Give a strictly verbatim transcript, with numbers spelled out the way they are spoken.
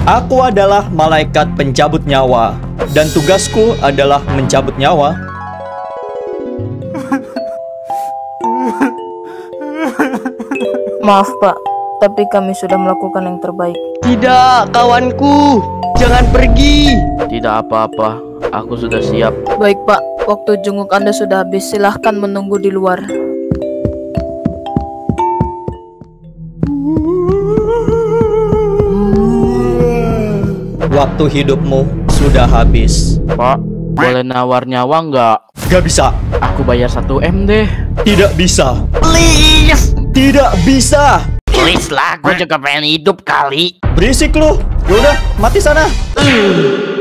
Aku adalah malaikat pencabut nyawa, dan tugasku adalah mencabut nyawa. Maaf Pak, tapi kami sudah melakukan yang terbaik. Tidak, kawanku, jangan pergi. Tidak apa-apa, aku sudah siap. Baik Pak, waktu jenguk Anda sudah habis, silahkan menunggu di luar. Waktu hidupmu sudah habis. Pak, boleh nawar nyawa nggak? Gak bisa. Aku bayar satu M deh. Tidak bisa. Please, Tidak bisa. please lah, gue juga pengen hidup kali. Berisik lu. Yaudah, mati sana.